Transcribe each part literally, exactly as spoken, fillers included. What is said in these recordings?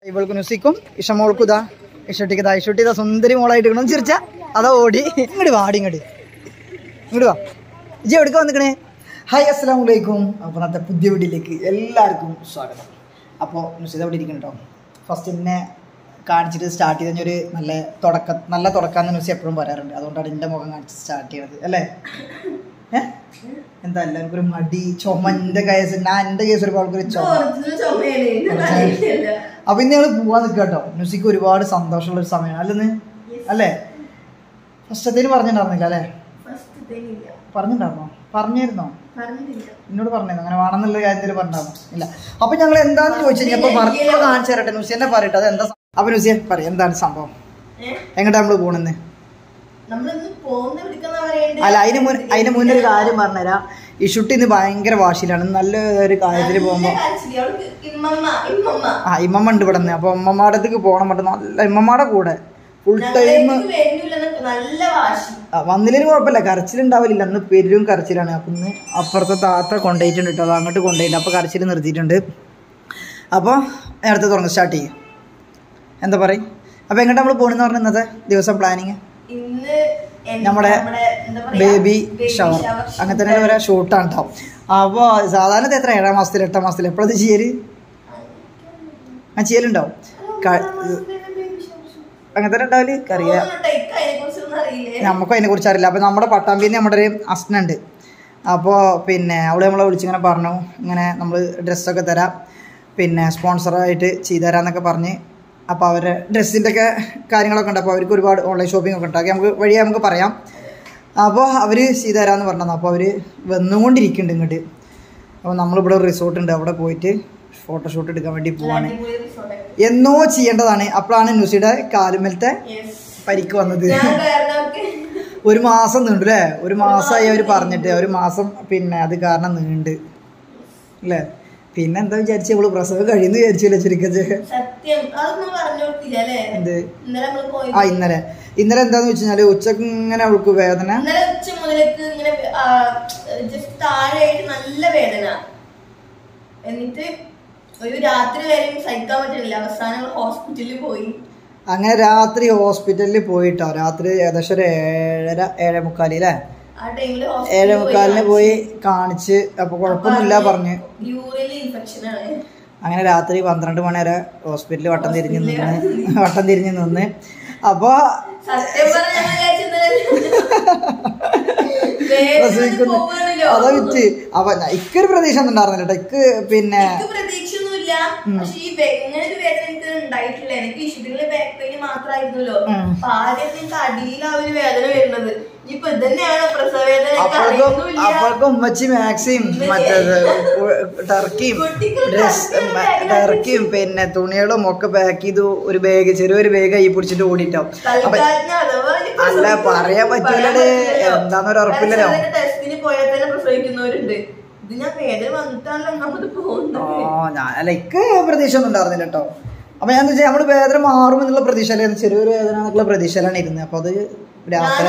ഇവൾക്ക് നുസിക്കും ഇഷമോൾക്കും ഇതാ ഇഷട്ടിക്ക് ഇതാ ഇഷട്ടി ഇതാ സുന്ദരി മോളായിട്ട് ഇടണം ചിരിച്ച അതാ ഓടി ഇങ്ങോട്ട് വാടി ഇങ്ങോട്ട് ഇങ്ങോട്ട് വാ ഇജ്ജ് എവിടേക്ക് വന്നിക്കണേ. ഹായ് അസ്സലാമു അലൈക്കും. അപ്പോൾ ഇന്നത്തെ പുതിയ വീഡിയോയിലേക്ക് എല്ലാവർക്കും സ്വാഗതം. അപ്പോൾ നുസിത ഇവിടെ ഇരിക്കുന്നുണ്ടോ. ഫസ്റ്റ് എന്നെ കാണിച്ചിട്ട് സ്റ്റാർട്ട് ചെയ്ത് കഴിഞ്ഞൊരു നല്ല തുടക്കം നല്ല തുടക്കാന്ന് നുസി എപ്പോഴും പറയാറുണ്ട്. അതുകൊണ്ടാണ് എൻ്റെ മുഖം കാണിച്ച് സ്റ്റാർട്ട് ചെയ്യണത് അല്ലേ. ഏഹ് എന്താ എല്ലാവർക്കും ഒരു മടി ചുമ. എൻ്റെ കേസ് ഞാൻ എൻ്റെ കേസ് ഒരു ആൾക്കൊരു ചുമ. അപ്പൊ ഇന്ന് ഞങ്ങൾ പോവാൻ നിൽക്കുക കേട്ടോ. നുസിക്ക് ഒരുപാട് സന്തോഷമുള്ള ഒരു സമയമാണ് അല്ലെന്ന് അല്ലേ. ഫസ്റ്റത്തേന് പറഞ്ഞിട്ടുണ്ടായിരുന്നില്ല അല്ലേ. പറഞ്ഞിട്ടുണ്ടായിരുന്നോ? പറഞ്ഞിരുന്നോ? എന്നോട് പറഞ്ഞിരുന്നു അങ്ങനെ വേണമെന്നുള്ള കാര്യത്തിൽ പറഞ്ഞിട്ടുണ്ടായിരുന്നു ഇല്ല. അപ്പൊ ഞങ്ങൾ എന്താന്ന് ചോദിച്ചു കഴിഞ്ഞപ്പോ പറഞ്ഞ കാണിച്ചു തരട്ടെ. നുസി എന്നെ പറയട്ടെ അത് എന്താ. അപ്പൊ നുസിയെ പറയാം എന്താണ് സംഭവം, എങ്ങോട്ടാ നമ്മള് പോണെന്ന്. അല്ല അതിന് മുൻ അതിന് മുന്നേ ഒരു കാര്യം പറഞ്ഞുതരാം. ഈ ഷുട്ടി ഇന്ന് ഭയങ്കര വാശിയിലാണ്. നല്ല ഒരു കാര്യത്തിൽ പോകുമ്പോ ആ ഇമ്മമ്മ ഉണ്ട് ഇവിടെ നിന്ന്. അപ്പൊ ഉമ്മമാടെ അടുത്തേക്ക് പോകണം പറ്റും. നല്ല ഇമ്മമ്മയുടെ കൂടെ ഫുൾ ടൈം വന്നില്ലേലും കുഴപ്പമില്ല, കരച്ചിലുണ്ടാവില്ല. അന്ന് പെരും കരച്ചിലാണ്. അപ്പൊ ഇന്ന് അപ്പുറത്തെ താത്ത കൊണ്ടുപോയിട്ടുണ്ട് കേട്ടോ. അത് അങ്ങോട്ട് കൊണ്ടുപോയില്ല. അപ്പൊ കരച്ചിൽ നിർത്തിയിട്ടുണ്ട്. അപ്പോൾ നേരത്തെ തുടങ്ങി സ്റ്റാർട്ട് ചെയ്യും. എന്താ പറയും. അപ്പൊ എങ്ങോട്ടാ നമ്മൾ പോണെന്ന് പറഞ്ഞ ഇന്നത്തെ ദിവസം പ്ലാനിങ് നമ്മുടെ ബേബി ഷവർ അങ്ങനെ തന്നെ ഒരു ഷൂട്ടാണ് കേട്ടോ. അപ്പോൾ സാധാരണ എത്ര ഏഴാം മാസത്തിൽ എട്ടാം മാസത്തിൽ എപ്പോഴത് ചെയ്യല് ആ ചെയ്യലുണ്ടാവും. അങ്ങനെ തന്നെ ഉണ്ടാവില്ല അറിയാം. നമുക്കും അതിനെ കുറിച്ച് അറിയില്ല. അപ്പോൾ നമ്മുടെ പട്ടാമ്പിന്ന് നമ്മുടെ ഒരു അസ്നുണ്ട്. അപ്പോൾ പിന്നെ അവിടെ നമ്മളെ വിളിച്ചിങ്ങനെ പറഞ്ഞു ഇങ്ങനെ നമ്മൾ ഡ്രസ്സൊക്കെ തരാം പിന്നെ സ്പോൺസറായിട്ട് ചെയ്തു തരാമെന്നൊക്കെ പറഞ്ഞ്. അപ്പോൾ അവരുടെ ഡ്രസ്സിൻ്റെ ഒക്കെ കാര്യങ്ങളൊക്കെ ഉണ്ട്. അപ്പോൾ അവർക്ക് ഒരുപാട് ഓൺലൈൻ ഷോപ്പിംഗ് ഒക്കെ ഉണ്ടാക്കി നമുക്ക് വഴിയെ നമുക്ക് പറയാം. അപ്പോൾ അവർ ചെയ്തു തരാമെന്ന് പറഞ്ഞത്. അപ്പോൾ അവർ വന്നുകൊണ്ടിരിക്കുന്നുണ്ട് ഇങ്ങോട്ട്. അപ്പോൾ നമ്മളിവിടെ ഒരു റിസോർട്ട് ഉണ്ട്, അവിടെ പോയിട്ട് ഫോട്ടോഷൂട്ട് എടുക്കാൻ വേണ്ടി പോവാണ്. എന്നോ ചെയ്യേണ്ടതാണ്. അപ്പോഴാണ് നുസിയുടെ കാലുമേലത്തെ പരിക്ക് വന്നത്. ഒരു മാസം നീണ്ടു അല്ലേ. ഒരു മാസമായി അവർ പറഞ്ഞിട്ട് ഒരു മാസം പിന്നെ അത് കാരണം നീണ്ട് അല്ലേ. പിന്നെ എന്താ വിചാരിച്ചു ഇവള് പ്രസവം കഴിയുന്നു വിചാരിച്ചില്ല ചുരുക്കം. എന്ത് ആ ഇന്നലെ ഇന്നലെ എന്താന്ന് വെച്ച് കഴിഞ്ഞാല് ഉച്ചക്ക് ഇങ്ങനെ അവൾക്ക് വേദന. നല്ല വേദന എന്നിട്ട് ഒരു രാത്രി വരെ സഹിക്കാൻ പറ്റില്ല. അവസാനം ഹോസ്പിറ്റലിൽ പോയി. അങ്ങനെ രാത്രി ഹോസ്പിറ്റലിൽ പോയിട്ടോ. രാത്രി ഏകദേശം ഒരു ഏഴര ഏഴേ മുക്കാലി അല്ലേ. ഏഴേ മുക്കാലിന് പോയി കാണിച്ച്. അപ്പൊ കുഴപ്പമൊന്നുമില്ല പറഞ്ഞ്. അങ്ങനെ രാത്രി പന്ത്രണ്ട് മണി വരെ ഹോസ്പിറ്റലിൽ വട്ടം തിരിഞ്ഞ് നിന്ന് വട്ടം തിരിഞ്ഞ് നിന്ന് അപ്പൊ അതാ വിറ്റ്. അപ്പൊ ഇക്കൊരു പ്രതീക്ഷ ഒന്നും ഉണ്ടായിരുന്നില്ല കേട്ടോ. ഇക്ക് പിന്നെ പക്ഷെ ഈ ഇങ്ങനെ ഒരു വേദന എനിക്ക് ഉണ്ടായിട്ടില്ല. എനിക്ക് ഇഷ്യൂട്ടിലെ ബാക്ക് പെയിൻ മാത്രമായിരുന്നല്ലോ. അപ്പൊ ആദ്യം എനിക്ക് അടിയിൽ ആ ഒരു വേദന വരുന്നത്. ഇപ്പൊ ഇതന്നെയാണ് പ്രസവവേദന. അപ്പോഴേക്കും ഉമ്മച്ചി മാക്സിയും മറ്റേത് ടർക്കിയും ഡ്രസ് ടർക്കിയും പിന്നെ തുണികളും ഒക്കെ പാക്ക് ചെയ്തു. ഒരു ബാഗ് ചെറിയൊരു ബാഗ് കൈ പിടിച്ചിട്ട് ഓടിയിട്ടാവും. അല്ല പറയാൻ പറ്റൂലേ എന്താന്നൊരു ഉറപ്പില്ലല്ലോ. ടെസ്റ്റിന് പോയാൽ തന്നെ പ്രസവിക്കുന്നവരുണ്ട്. അല്ല ഇക്ക് പ്രതീക്ഷ ഒന്നും ഉണ്ടായിരുന്നില്ല കേട്ടോ. അപ്പൊ ഞാൻ വെച്ചാൽ നമ്മള് വേദന മാറും എന്നുള്ള പ്രതീക്ഷ അല്ലായിരുന്നു, ചെറിയൊരു വേദന എന്നുള്ള പ്രതീക്ഷയിലാണ് ഇരുന്നത്. അപ്പൊ അത് രാത്രി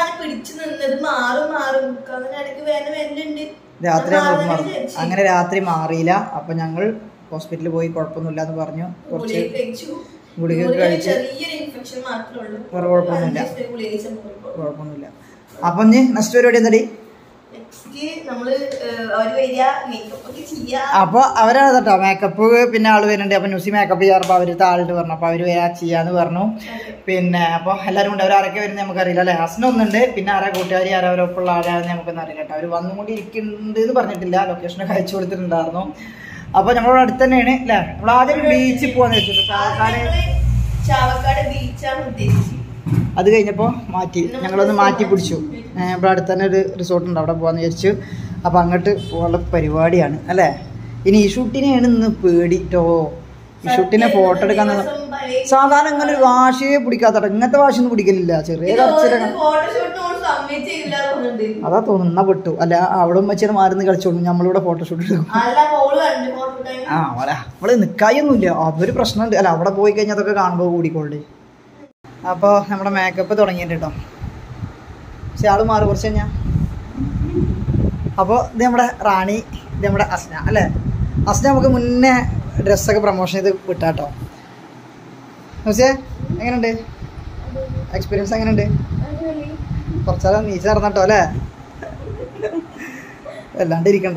രാത്രി മാറും. അങ്ങനെ രാത്രി മാറിയില്ല. അപ്പൊ ഞങ്ങൾ ഹോസ്പിറ്റലിൽ പോയി കുഴപ്പമൊന്നുമില്ല എന്ന് പറഞ്ഞു. കുറച്ച് ഗുളിക കഴിച്ച് വേറെ കുഴപ്പമൊന്നുമില്ല കുഴപ്പമൊന്നുമില്ല. അപ്പൊ ഇനി നെക്സ്റ്റ് പരിപാടി എന്താടി. അപ്പൊ അവരാണ് കേട്ടോ മേക്കപ്പ് പിന്നെ ആള് വരുന്നുണ്ട്. അപ്പൊ ന്യൂസി മേക്കപ്പ് ചെയ്യാറുമ്പോ അവര് താളിട്ട് പറഞ്ഞു. അപ്പൊ അവര് വരാ ചെയ്യാന്ന് പറഞ്ഞു. പിന്നെ അപ്പൊ എല്ലാരും ഉണ്ട്. അവരാരൊക്കെ വരുന്നത് നമുക്കറിയില്ല അല്ലെ. ഹസ്നൊന്നുണ്ട്. പിന്നെ ആരാ കൂട്ടുകാരി ആരാ അവരൊപ്പമുള്ള ആരാന്ന് നമുക്കൊന്നും അറിയില്ല കേട്ടോ. അവര് വന്നുകൊണ്ട് ഇരിക്കുന്നുണ്ട് എന്ന് പറഞ്ഞിട്ടില്ല. ലൊക്കേഷനൊക്കെ അയച്ചു കൊടുത്തിട്ടുണ്ടായിരുന്നു. അപ്പൊ നമ്മളോട് അടുത്ത് തന്നെയാണ് അല്ലെ. നമ്മൾ ആദ്യം ബീച്ചിൽ പോവാന്ന് വെച്ചിട്ട് ചാവക്കാട് ബീച്ചാണ് ഉദ്ദേശിച്ചത്. അത് കഴിഞ്ഞപ്പോൾ മാറ്റി ഞങ്ങളൊന്ന് മാറ്റി പിടിച്ചു. ഇവിടെ അടുത്ത് തന്നെ ഒരു റിസോർട്ടുണ്ട്, അവിടെ പോകാമെന്ന് വിചാരിച്ചു. അപ്പം അങ്ങോട്ട് പോകാനുള്ള പരിപാടിയാണ് അല്ലേ. ഇനി ഈ ഷൂട്ടിനെയാണ് ഇന്ന് പേടിട്ടോ. ഈ ഷൂട്ടിനെ ഫോട്ടോ എടുക്കാൻ സാധാരണ ഇങ്ങനെ ഒരു വാശിയെ പിടിക്കാത്ത ഇങ്ങനത്തെ വാശിയൊന്നും പിടിക്കലില്ല. ചെറിയ കറച്ചിലൊക്കെ അതാ തോന്നുന്ന പെട്ടു. അല്ല അവിടെ വെച്ചാൽ മാറുന്ന കളിച്ചോളൂ. നമ്മളിവിടെ ഫോട്ടോഷൂട്ട് എടുക്കും. ആ അവളെ അവള് നിൽക്കായൊന്നുമില്ല. അതൊരു പ്രശ്നമുണ്ട്. അല്ല അവിടെ പോയി കഴിഞ്ഞാൽ അതൊക്കെ കാണുമ്പോൾ കൂടിക്കോളേ. അപ്പോൾ നമ്മുടെ മേക്കപ്പ് തുടങ്ങിയിട്ട് കേട്ടോ. പക്ഷെ ആൾ മാറി കുറച്ച് കഴിഞ്ഞാൽ. അപ്പോൾ ഇത് നമ്മുടെ റാണി, ഇത് നമ്മുടെ അസ്ന അല്ലേ. അസ്ന നമുക്ക് മുന്നേ ഡ്രസ്സൊക്കെ പ്രൊമോഷൻ ചെയ്ത് വിട്ടാട്ടോ. നുസിയെ എങ്ങനെയുണ്ട് എക്സ്പീരിയൻസ്? എങ്ങനെയുണ്ട്? കുറച്ചാലും നീച്ച നടന്നട്ടോ അല്ലേ? അല്ലാണ്ട് ഇരിക്കണ്ട.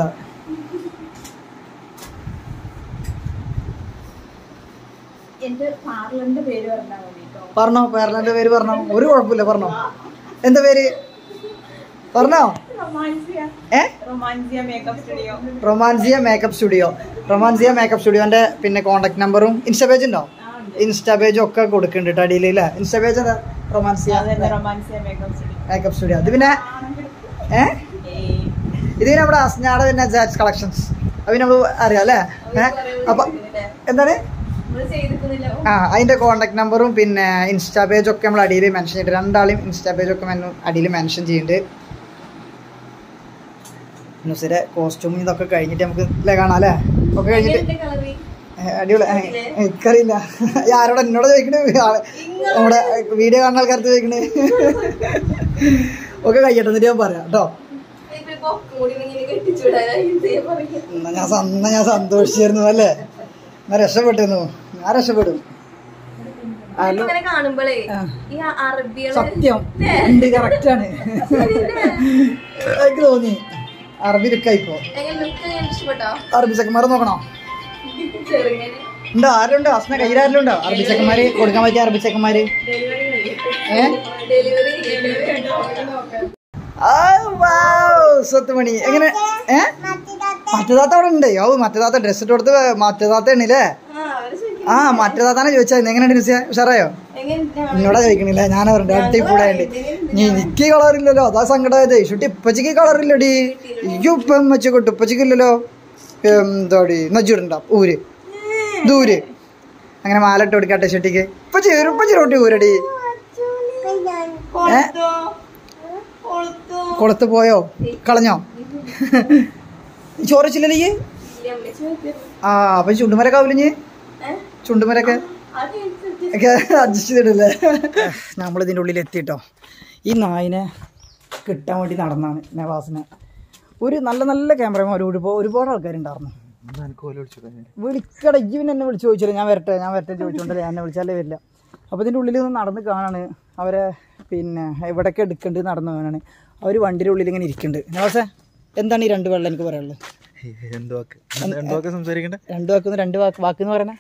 പറഞ്ഞോ, പാർലറിന്റെ പേര് പറഞ്ഞോ. ഒരു കുഴപ്പമില്ല, പറഞ്ഞോ. എന്താ പേര് പറഞ്ഞോ? ഏ Romancia makeup studio. Romancia makeup സ്റ്റുഡിയോന്റെ പിന്നെ കോണ്ടാക്ട് നമ്പറും ഇൻസ്റ്റാ പേജ് ഉണ്ടോ? ഇൻസ്റ്റാ പേജും ഒക്കെ കൊടുക്കുന്നുണ്ട് അടിയിൽ അല്ലേ? ഇൻസ്റ്റാ പേജ് എന്താ? Romancia makeup studio. ഇത് പിന്നെ ഏ ഇത് പിന്നെ നമ്മുടെ അസ്നാടെ പിന്നെ ജാറ്റ്സ് കളക്ഷൻസ് അത് നമ്മൾ അറിയാം അല്ലേ? ഏഹ് അപ്പൊ എന്താണ് ആ അതിന്റെ കോണ്ടാക്ട് നമ്പറും പിന്നെ ഇൻസ്റ്റാ പേജ് ഒക്കെ നമ്മൾ അടിയിൽ മെൻഷൻ ചെയ്തിട്ട് രണ്ടാളെയും ഇൻസ്റ്റാ പേജ് ഒക്കെ അടിയിൽ മെൻഷൻ ചെയ്യുന്നുണ്ട്. നുസിന്റെ കോസ്റ്റ്യൂം ഇതൊക്കെ കഴിഞ്ഞിട്ട് നമുക്ക് അല്ലേ കാണാം അല്ലേ? ഒക്കെ കഴിഞ്ഞിട്ട് അടിപൊളി. എനിക്കറിയില്ല ആരോടെ എന്നോട് ചോദിക്കണേ, നമ്മുടെ വീഡിയോ കാണുന്ന ആൾക്കാർക്ക് ചോദിക്കണേ. ഒക്കെ കഴിയട്ടെ എന്നിട്ട് ഞാൻ പറയാം കേട്ടോ. ഞാൻ ഞാൻ സന്തോഷിച്ചിരുന്നു അല്ലേ? ഞാൻ രക്ഷപ്പെട്ടിരുന്നു. ഞാൻ രക്ഷപ്പെടും. സത്യം ഉണ്ട്, കറക്റ്റാണ്. എനിക്ക് തോന്നി അറബി ലുക്കായിപ്പോ. അറബി ചെക്കന്മാരെ നോക്കണോ? ഉണ്ടോ? ആരുണ്ടോ? അസ്ന കയ്യിൽ ആരെങ്കിലും ഉണ്ടോ അറബി ചെക്കന്മാര് കൊടുക്കാൻ പറ്റിയ അറബി ചെക്കന്മാര്? ഏ സ്വത്തുമണി എങ്ങനെ? ഏ മറ്റേതാത്ത അവിടെ ഉണ്ട്. ഓ മറ്റേതാത്ത ഡ്രസ് ഇട്ട് കൊടുത്ത് മറ്റേതാത്ത ഉണ്ടല്ലേ? ആ മറ്റേതാത്താനെ ചോദിച്ചാൽ എങ്ങനെയുണ്ട് നുസിയ? ഉഷാറായോ? എന്നോടാ ചോദിക്കണില്ല, ഞാനാ പറഞ്ഞു അടിപൊളിയായിട്ട്. നീ എനിക്ക് കളറില്ലല്ലോ, അതാ സങ്കടമായത്. ഷുട്ടി ഇപ്പച്ചിക്ക് കളറില്ലടി. ഈ ഉപ്പ വെച്ച് കൊട്ടു ഇപ്പച്ചിക്കില്ലല്ലോ. എന്താടി നജ്ജിടണ്ട ഊര് ദൂര്. അങ്ങനെ മാല ഇട്ട് കൊടുക്കട്ടെ ഷുട്ടിക്ക്. ഇപ്പച്ചി ഇപ്പച്ചി റൊട്ടി ഊരടി. ഏ കൊളുത്ത് പോയോ? കളഞ്ഞോ? ചോറച്ചില്ലല്ലേ ഈ? ആ അപ്പൊ ചുണ്ടുമരൊക്കെ ആവില്ലേ? ചുണ്ടുമരൊക്കെ അഡ്ജസ്റ്റ് ചെയ്തിടല്ലേ? നമ്മളിതിൻ്റെ ഉള്ളിൽ എത്തിയിട്ടോ. ഈ നായിനെ കിട്ടാൻ വേണ്ടി നടന്നാണ് നവാസിനെ. ഒരു നല്ല നല്ല ക്യാമറമാർ ഒരുപാട് ഒരുപാട് ആൾക്കാരുണ്ടായിരുന്നു. വിളിക്കട ഇവൻ എന്നെ വിളിച്ച് ചോദിച്ചില്ല. ഞാൻ വരട്ടെ ഞാൻ വരട്ടെ ചോദിച്ചോണ്ടല്ലേ, എന്നെ വിളിച്ചാലേ വരില്ല. അപ്പോൾ ഇതിൻ്റെ ഉള്ളിൽ നിന്ന് നടന്ന് കാണാണ് അവരെ. പിന്നെ എവിടെയൊക്കെ എടുക്കേണ്ടത് നടന്നു കാണാണ്. അവർ വണ്ടിയുടെ ഉള്ളിൽ ഇങ്ങനെ ഇരിക്കുന്നുണ്ട്. നവാസേ എന്താണ് ഈ രണ്ട് വെള്ളം എനിക്ക് പറയാനുള്ളത്? രണ്ടു വാക്ക് രണ്ടു വാക്ക് രണ്ട് വാക്ക് വാക്കെന്ന് പറയണേ.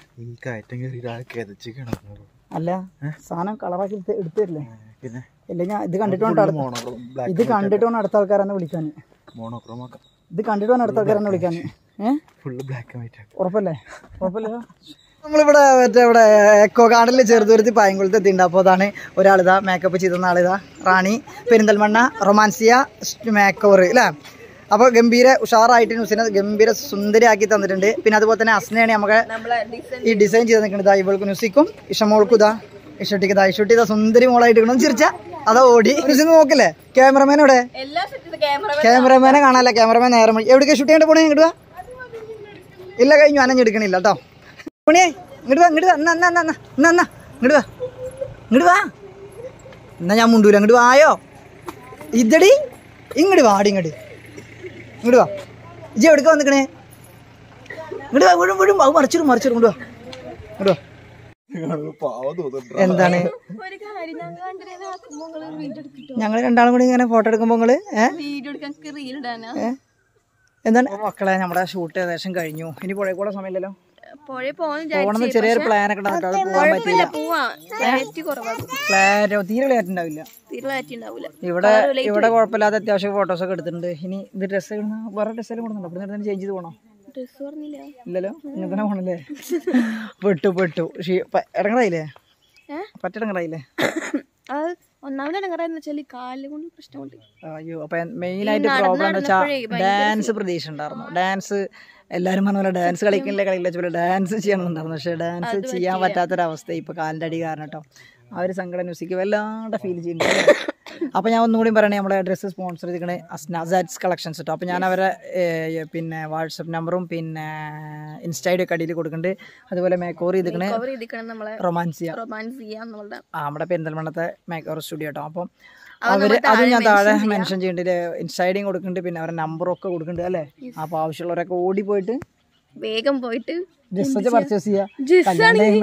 അല്ല സാധനം കളറാക്കി എടുത്തു തരില്ലേ? ഇല്ല ഞാൻ ഇത് കണ്ടിട്ട് വേണം ഇത് കണ്ടിട്ട് വേണം അടുത്ത ആൾക്കാരെന്നെ വിളിക്കാൻ. ഇത് കണ്ടിട്ട് വേണം അടുത്ത ആൾക്കാരെന്നെ വിളിക്കാൻ. ഏഹ് ഉറപ്പല്ലേ? ഉറപ്പല്ലേ? നമ്മളിവിടെ മറ്റേ ഇവിടെ എക്കോ ഗാർഡനിൽ ചെറുതുരുത്തി പായംകുളത്ത് എത്തിയിട്ടുണ്ട്. അപ്പോൾ അതാണ് ഒരാളിതാ മേക്കപ്പ് ചെയ്തുന്ന ആളിതാ റാണി പെരിന്തൽമണ്ണ റൊമാൻസിയ മേക്കോവർ അല്ലേ? അപ്പോൾ ഗംഭീര ഉഷാറായിട്ട് നുസിനെ ഗംഭീര സുന്ദരിയാക്കി തന്നിട്ടുണ്ട്. പിന്നെ അതുപോലെ തന്നെ അസ്നയാണ് നമുക്ക് ഈ ഡിസൈൻ ചെയ്ത് നിൽക്കുന്നത്. ഇതാ ഇവൾക്ക് നുസിക്കും ഇഷമോൾക്കും ഇതാ ഇഷട്ടിക്ക് ഇതാ ഇഷട്ടി ഇതാ സുന്ദരി മോളായിട്ട് ഇടണം ചിരിച്ച അതാ ഓടി. നുസി നോക്കില്ലേ ക്യാമറമാൻ എവിടെ? ക്യാമറമാനെ കാണാനല്ല, ക്യാമറമാൻ നേരം എവിടേക്ക് ഷൂട്ട് ചെയ്യേണ്ട പോണേ? ഇങ്ങോട്ട് വാ. ഇല്ല കഴിഞ്ഞു അനഞ്ഞെടുക്കണില്ല കേട്ടോ. പോണേ ഇങ്ങോട്ട് വാ ഇങ്ങോട്ട് വാ എന്നാ എന്നാ എന്നാ എന്നാ എന്നാ ഇങ്ങോട്ട് വാ ഇങ്ങോട്ട് വാ. എന്നാ ഞാൻ മുണ്ടൂല. ഇങ്ങോട്ട് വായോ ഇതടി. ഇങ്ങോട്ട് വാടി ഇങ്ങോട്ട് ഇങ്ങോട്ട് വാ. ഇജ്ജ് എവിടേക്ക് വന്നിക്കണേ? ഇങ്ങോട്ട് വാ. വീഴും വീഴും അത് മറിച്ചിടും മറിച്ചിടും. ഇങ്ങോട്ട് വാ ഇങ്ങോട്ട് വാ. എന്താണ് ഞങ്ങൾ രണ്ടാളും കൂടി ഇങ്ങനെ ഫോട്ടോ എടുക്കുമ്പോ നിങ്ങള് എന്താണ് മക്കളെ? നമ്മുടെ ഷൂട്ട് ഏകദേശം കഴിഞ്ഞു. ഇനി പുഴയിൽ കൂടെ സമയമില്ലല്ലോ. പോകണമെന്ന് ചെറിയൊരു പ്ലാനൊക്കെ ഉണ്ടാവും. അത് പോകാൻ പറ്റില്ല. ക്ലാരോ തീരെ ക്ലാരിറ്റി ഉണ്ടാവില്ല. ഇവിടെ ഇവിടെ കുഴപ്പമില്ലാത്ത അത്യാവശ്യം ഫോട്ടോസൊക്കെ എടുത്തിട്ടുണ്ട്. ഇനി ഇത് ഡ്രസ്സ് വേറെ ഡ്രസ്സെല്ലാം കൊടുക്കുന്നുണ്ടോ? ഇവിടെ നിന്ന് ചേഞ്ച് ചെയ്ത് പോകണോ? ഇല്ലല്ലോ ഇങ്ങനെ തന്നെ പോണല്ലേ? പെട്ടു പെട്ടു ഇടങ്ങറായില്ലേ? പറ്റിടങ്ങറായില്ലേ? അയ്യോ അപ്പൊ മെയിൻ ആയിട്ട് പ്രോബ്ലം എന്താ വെച്ചാൽ ഡാൻസ് പ്രതീക്ഷ ഉണ്ടായിരുന്നു. ഡാൻസ് എല്ലാവരും പറഞ്ഞ പോലെ ഡാൻസ് കളിക്കുന്നില്ല കളിക്കില്ല വെച്ചാൽ ഡാൻസ് ചെയ്യണമെന്നുണ്ടായിരുന്നു. പക്ഷെ ഡാൻസ് ചെയ്യാൻ പറ്റാത്തൊരവസ്ഥ ഇപ്പൊ കാലിൻ്റെ അടി കാരണം കേട്ടോ. ആ ഒരു സങ്കടം മ്യൂസിക് വല്ലാണ്ട് ഫീൽ ചെയ്യുന്നുണ്ട്. അപ്പോൾ ഞാൻ ഒന്നുകൂടി പറയണേ, നമ്മുടെ ഡ്രസ്സ് സ്പോൺസർ ചെയ്തിരിക്കണേ അസ്നാസ് കളക്ഷൻസ് കേട്ടോ. അപ്പോൾ ഞാൻ അവരെ പിന്നെ വാട്സപ്പ് നമ്പറും പിന്നെ ഇൻസ്റ്റയുടെ ഒക്കെ അടിയിൽ കൊടുക്കുന്നുണ്ട്. അതുപോലെ മേക്കോവർ ചെയ്തിരിക്കണേ റൊമാൻസിയ നമ്മുടെ പെരിന്തൽമണ്ണത്തെ മേക്കോവർ സ്റ്റുഡിയോ കേട്ടോ. അപ്പം അവര് അതും ഞാൻ താഴെ മെൻഷൻ ചെയ്യുന്നുണ്ട്. ഇൻസ്റ്റൈഡിയും കൊടുക്കുന്നുണ്ട്. പിന്നെ അവരുടെ നമ്പറും ഒക്കെ കൊടുക്കുന്നുണ്ട് അല്ലേ? അപ്പോൾ ആവശ്യമുള്ളവരൊക്കെ ഓടി പോയിട്ട് വേഗം പോയിട്ട് ഡ്രസ്സൊക്കെ പർച്ചേസ് ചെയ്യാം.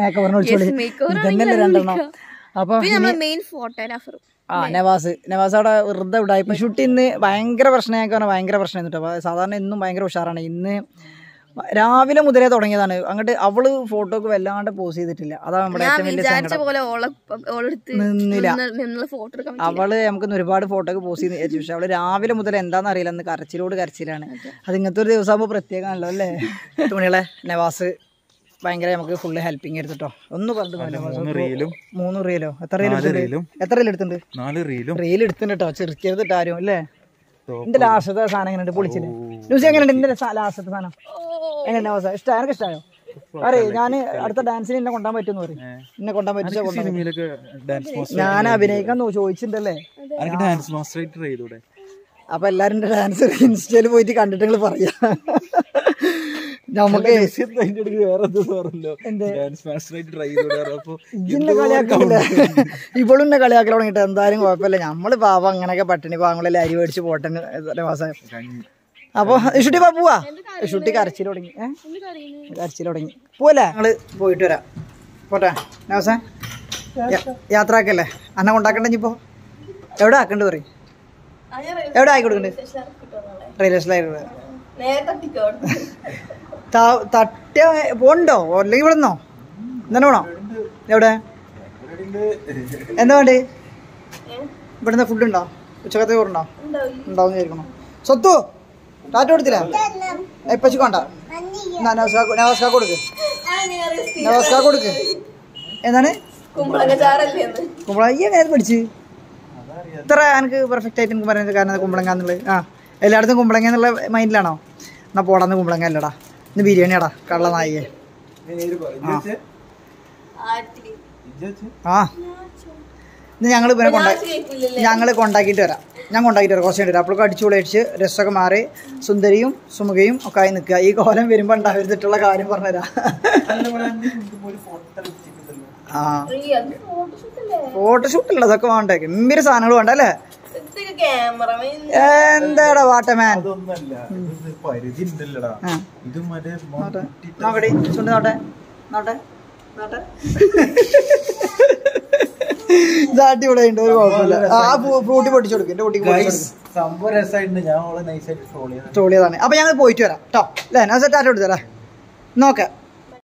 അപ്പൊ മെയിൻ ഫോട്ടോഗ്രാഫർ ആ നവാസ് നവാസ് അവിടെ വെറുതെ വിടായി ഷൂട്ട് ഇന്ന് ഭയങ്കര പ്രശ്നമാക്കി പറഞ്ഞാൽ ഭയങ്കര പ്രശ്നം കേട്ടോ. അപ്പൊ സാധാരണ ഇന്നും ഭയങ്കര ഉഷാറാണ്. ഇന്ന് രാവിലെ മുതലേ തുടങ്ങിയതാണ്. അങ്ങോട്ട് അവള് ഫോട്ടോക്ക് വല്ലാണ്ട് പോസ് ചെയ്തിട്ടില്ല. അതാണ് നമ്മുടെ ഏറ്റവും വലിയ നിന്നില്ല. അവള് നമുക്ക് ഒരുപാട് ഫോട്ടോക്ക് പോസ് ചെയ്ത് വിചാരിച്ചു. പക്ഷെ അവള് രാവിലെ മുതൽ എന്താണെന്ന് അറിയില്ല, അന്ന് കരച്ചിലോട് കരച്ചിലാണ്. അത് ഇങ്ങനത്തെ ഒരു ദിവസം ആകുമ്പോൾ പ്രത്യേകമാണല്ലോ അല്ലേ. തുണികളെ നവാസ് ഭയങ്കര നമുക്ക് ഫുള്ള് ഹെൽപ്പിംഗ് എടുത്തിട്ടോ. ഒന്ന് പറഞ്ഞു മൂന്ന് റീലോ എത്ര റീൽ എത്ര റീൽ എടുത്തിട്ടുണ്ട്? റീൽ എടുത്തിട്ടുണ്ട് കേട്ടോ. ചെറുക്കിയത് ആരും അല്ലേ. എന്റെ ലാസ്റ്റത്തെ സാധനം എങ്ങനെയുണ്ട്? പൊളിച്ചില്ലേ ന്യൂസ്? എങ്ങനെയുണ്ട് എന്റെ ലാസ്റ്റത്തെ സാധനം? എങ്ങനെ ഇഷ്ടം? എനിക്ക് ഇഷ്ടമായോ? അറേ ഞാൻ അടുത്ത ഡാൻസിന് എന്നെ കൊണ്ടാൻ പറ്റുമെന്ന് പറയും. എന്നെ കൊണ്ടാൻ പറ്റിച്ച ഞാൻ അഭിനയിക്കാൻ ചോദിച്ചിട്ടുണ്ടല്ലേ. അപ്പൊ എല്ലാരും ഡാൻസ് ഇൻസ്റ്റയില് പോയിട്ട് കണ്ടിട്ട് നിങ്ങൾ പറയാ. നമുക്ക് ഇവളും കളിയാക്കൽ തുടങ്ങിട്ട് എന്തായാലും കുഴപ്പമില്ല. നമ്മള് പാവം അങ്ങനെയൊക്കെ പട്ടിണി പാവങ്ങളെ അരി മേടിച്ച് പോട്ടെ മാസം. അപ്പൊ ഇഷുട്ടി പാ പോവാ. ഇഷുട്ടി കരച്ചിൽ തുടങ്ങി. ഏഹ് കരച്ചിൽ തുടങ്ങി. പോവല്ലേ? ഞങ്ങള് പോയിട്ട് വരാം. പോട്ടെ നവാസേ. യാത്ര ആക്കല്ലേ? അന്നെ കൊണ്ടാക്കണ്ട. ഇപ്പൊ എവിടെ ആക്കണ്ട് പറയും. എവിടെ ആക്കി കൊടുക്കണ്ടേ? റെയിൽവേ സ്റ്റേഷനിലായി തട്ടിയ പോണ്ടോ? അല്ലെങ്കിൽ ഇവിടെ നിന്നോ? എന്താണ് വേണോ? എവിടെ എന്താ വേണ്ടേ? ഇവിടുന്ന് ഫുഡ് ഉണ്ടോ? ഉച്ചക്കത്തെ ചോറുണ്ടോ? ഉണ്ടാവും വിചാരിക്കണോ? സ്വത്തു ടാറ്റ കൊടുത്തില്ല? എപ്പച്ചിക്കോണ്ട നവാസ്കാ കൊടുക്ക്. നവാസ്കാ കൊടുക്ക്. എന്താണ് കുമ്പളങ്ങ? നേരം പഠിച്ച് ഇത്ര എനിക്ക് പെർഫെക്റ്റ് ആയിട്ട് എനിക്ക് പറയുന്നത് കാരണം കുമ്പളങ്ങ എന്നുള്ളത്. ആ എല്ലായിടത്തും കുമ്പളങ്ങ എന്നുള്ള മൈൻഡിലാണോ? എന്നാ പോടാന്ന് കുമ്പളങ്ങ അല്ലടാ, ഇന്ന് ബിരിയാണിയാടാ. കള്ള നായികേ. ആ ഇന്ന് ഞങ്ങൾ പിന്നെ കൊണ്ടാ ഞങ്ങൾ കൊണ്ടാക്കിയിട്ട് വരാം. ഞാൻ കൊണ്ടാക്കിയിട്ട് വരാം. കുറച്ച് വരാം. അപ്പോഴൊക്കെ അടിച്ചുപൊളി അടിച്ച് ഡ്രസ്സൊക്കെ മാറി സുന്ദരിയും സുമുഖയും ഒക്കെ ആയി നിൽക്കുക. ഈ കോലം വരുമ്പോൾ ഉണ്ടായിരുന്നിട്ടുള്ള കാര്യം പറഞ്ഞുതരാം. ആ ഫോട്ടോഷൂട്ടല്ല അതൊക്കെ വേണ്ടേ? ഗംഭീര സാധനങ്ങൾ വേണ്ട അല്ലേ? എന്താടാ വാട്ടമാൻ നോക്കടി ചുണ്ട് നോട്ടെ നോട്ടെ നോട്ടെ. ചാട്ടി ഇവിടെ ഉണ്ട്, ഒരു കുഴപ്പമില്ല. ആ ഫ്രൂട്ടി പൊട്ടിച്ചു കൊടുക്കും. എന്റെ കുട്ടിക്ക് ട്രോളിയതാണ്. അപ്പൊ ഞങ്ങൾ പോയിട്ട് വരാം കേട്ടോ അല്ലേ? ഞാൻ സെറ്റ് ആയിട്ട് കൊടുത്തരാ. നോക്കാം.